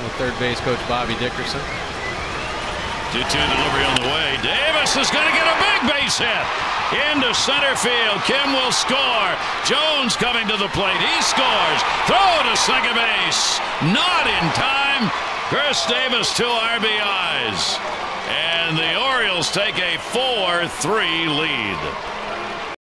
with third base coach Bobby Dickerson. 2-2 delivery on the way. Davis is going to get a big base hit into center field. Kim will score. Jones coming to the plate. He scores. Throw to second base. Not in time. Chris Davis 2 RBIs. And the Orioles take a 4-3 lead.